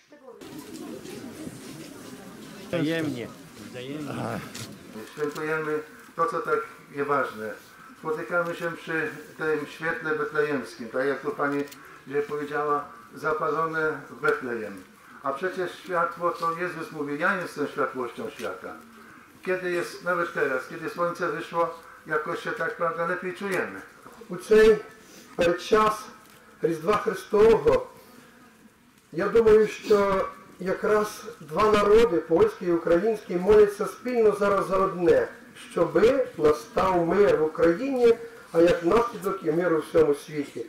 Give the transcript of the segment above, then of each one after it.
Wzajemnie. Świętujemy to, co tak jest ważne. Spotykamy się przy tym świetle betlejemskim, tak jak to Pani powiedziała, zapalone w Betlejem. A przecież światło, to Jezus mówi, ja jestem światłością świata. Kiedy jest, nawet teraz, kiedy słońce wyszło, jakoś się так, правда, lepiej czujemy. У цей передчас Різдва Христового, я думаю, що якраз два народи, польський і український, моляться спільно зараз за одне, щоби настав мир в Україні, а як наслідок і мир у всьому світі.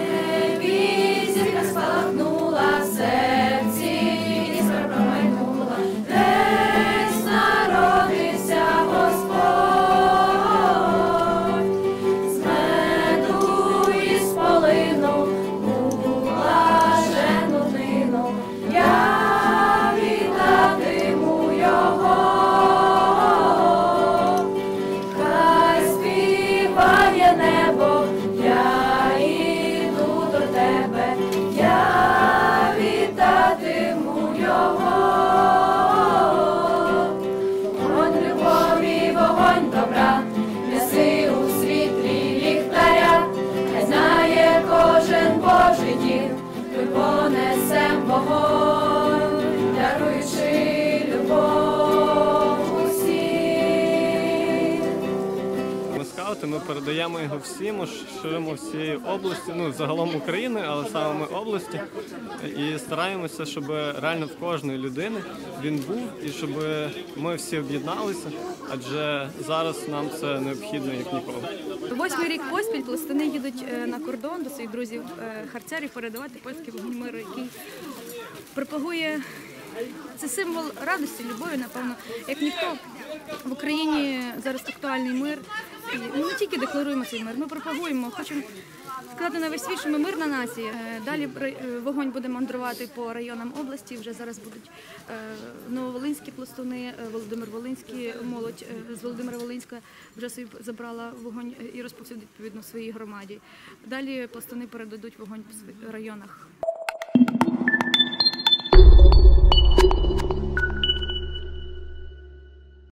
Зірка спалахнула в серці, іскра промайнула, десь народився Господь. З меду і з полину у блаженну днину я вітатиму його. Хай співає небо, я йду до тебе, я вітатиму його. Вогонь любові, вогонь добра, неси у світлі ліхтаря, хай знає кожен Божий дім, ми понесем вогонь, даруючи любов усім. Ми скаути, ми передаємо його всім, ширимо всієї області, ну загалом України, але саме ми області. І стараємося, щоб реально в кожної людини він був і щоб ми всі об'єдналися, адже зараз нам це необхідно як ніколи. 8-й рік поспіль пластуни їдуть на кордон до своїх друзів харцерів передавати польський вогонь миру, який пропагує, це символ радості, любові, напевно. Як ніхто в Україні зараз актуальний мир. І ми не тільки декларуємо цей мир, ми пропагуємо, хочемо сказати на весь світ, що ми мирна нація. Далі вогонь буде мандрувати по районам області, вже зараз будуть нововолинські пластуни, Володимир-Волинський, молодь з Володимира-Волинська вже собі забрала вогонь і розповсюдить відповідно в своїй громаді. Далі пластуни передадуть вогонь в районах.